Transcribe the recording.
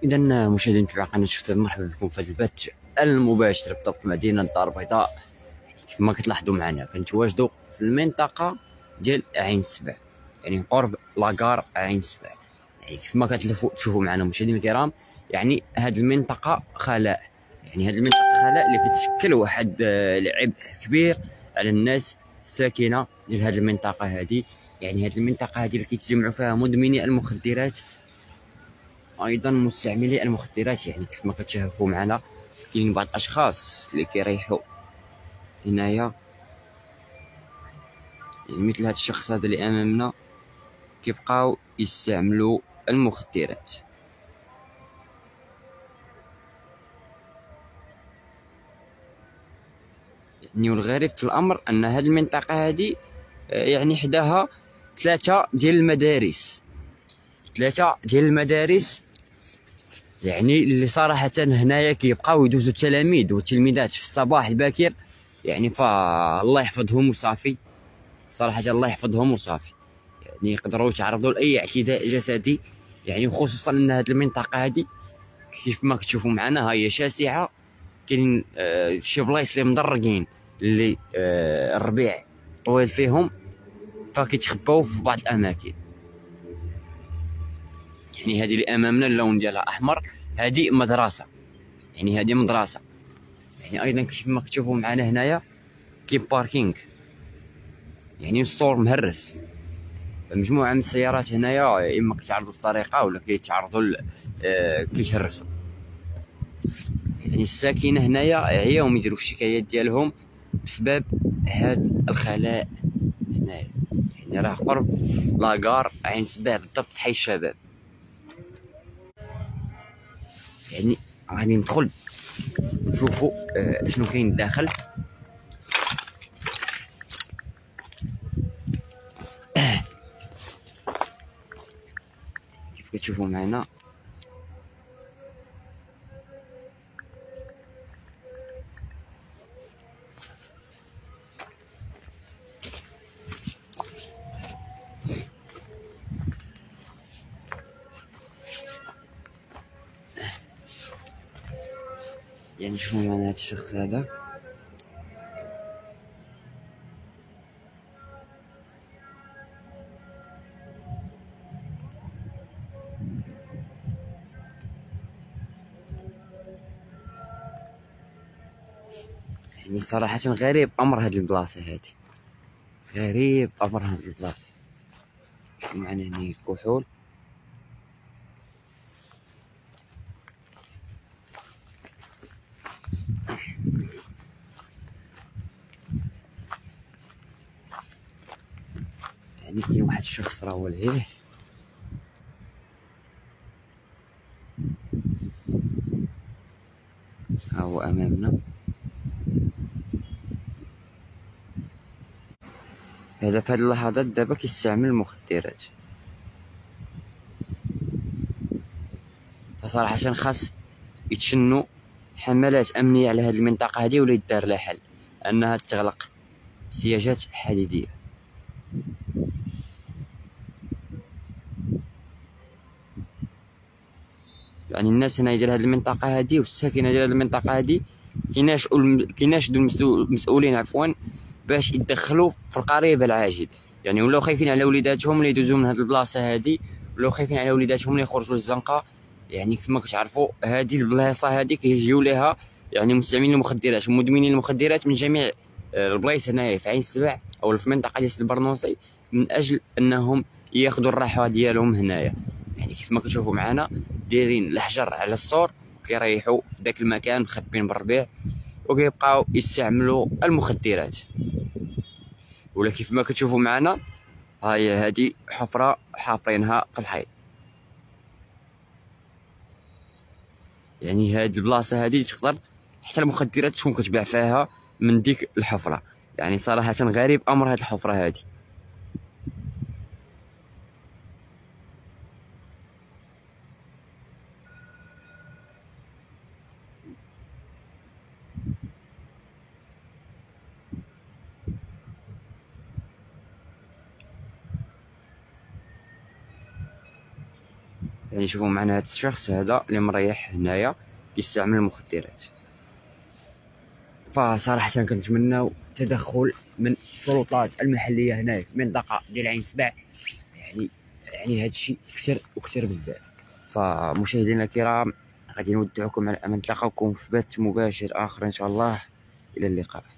إذا مشاهدين متابعي قناة شفتان، مرحبا بكم في هذا البث المباشر بالضبط مدينة الدار البيضاء. كيف ما كتلاحظوا معنا كنتواجدوا في المنطقة ديال عين السبع، يعني قرب لاكار عين السبع. يعني كيف ما كتشوفوا معنا مشاهدينا الكرام، يعني هذه المنطقة خلاء، يعني هذه المنطقة خلاء اللي كتشكل واحد العبء كبير على الناس الساكنة ديال هذه المنطقة هذه. يعني هذه المنطقة هذه اللي كيتجمعوا فيها مدمني المخدرات، ايضا مستعملي المخدرات. يعني كيف ما كتشوفوا معنا كاين بعض الاشخاص اللي كيريحوا هنايا، يعني مثل هذا الشخص هذا اللي امامنا كيبقاو يستعملوا المخدرات. يعني والغريب في الامر ان هذه المنطقه هذه يعني حداها ثلاثه ديال المدارس، يعني اللي صراحة هنايا كيبقاو يدوزو التلاميذ والتلميذات في الصباح الباكر، يعني فالله يحفظهم وصافي، صراحة الله يحفظهم وصافي. يعني يقدروا يتعرضوا لأي اعتداء جسدي، يعني خصوصا أن هذه المنطقة هذه كيف ما كتشوفوا معنا هي شاسعة. كاين شي بلايص اللي مدرقين اللي الربيع طويل فيهم، فكيتخباو في بعض الأماكن. يعني هذه اللي أمامنا اللون ديالها أحمر، هذه مدرسة، يعني هذه مدرسة. يعني ايضا كيف ما كتشوفوا معنا هنايا كاين باركينغ، يعني السور مهرس، مجموعه من السيارات هنايا اما كيتعرضوا للسرقه ولا كيتعرضوا كيتهرسوا. يعني الساكنه هنايا عياهم يديروا الشكايات ديالهم بسبب هاد الخلاء هنايا. يعني راه قرب لاكار عين سبع بالضبط، حي الشباب. يعني غادي ندخل نشوفوا شنو كاين داخل. كيف كتشوفوا معنا يعني شوفوا معنا هذا الشخص هذا، يعني صراحة غريب أمر هاد البلاصة هادي، غريب أمر هاد البلاصة. شوفوا معنا هنا الكحول، يعني كاين واحد الشخص راه هو لهيه. ها هو أمامنا، هذا في هاد اللحظات دابا كيستعمل المخدرات. فصراحة خاص يتشنوا حملات أمنية على هاد المنطقة هادي، ولا يدار لها حل أنها تغلق بسياجات حديدية. يعني الناس هنا ديال هاد المنطقة هادي والساكنة ديال هاد المنطقة هادي كيناشدوا المسؤولين عفوا باش يتدخلوا في القريب العاجل. يعني ولاو خايفين على وليداتهم اللي يدوزوا من هاد البلاصة هادي، ولاو خايفين على وليداتهم اللي يخرجوا للزنقة. يعني كيف ما كتعرفوا هادي البلاصة هادي كيجيو ليها يعني مستعملين المخدرات ومدمنين المخدرات من جميع البلايص هنايا في عين السبع او في المنطقة ديال البرنوسي، من اجل انهم ياخذوا الراحة ديالهم هنايا. يعني كيف ما كتشوفوا معنا دايرين الحجر على السور، كيريحوا في ذاك المكان مخبين بالربيع، وكيبقاو يستعملوا المخدرات. ولا كيف ما كتشوفوا معنا هاي هذه حفرة حافرينها في الحيط. يعني هاد البلاصة هذه تقدر حتى المخدرات تكون كتباع فيها من ديك الحفرة. يعني صراحة غريب أمر هاد الحفرة هذه. يعني شوفوا معنا هذا الشخص هذا اللي مريح هنايا كيستعمل المخدرات. فصراحة كنتمناو تدخل من السلطات المحلية هنايا في المنطقة ديال عين سبع. يعني هذا الشيء كثر وكثر بزاف. فمشاهدينا الكرام غادي نودعكم على أمل نتلاقاكم في بث مباشر آخر إن شاء الله. إلى اللقاء.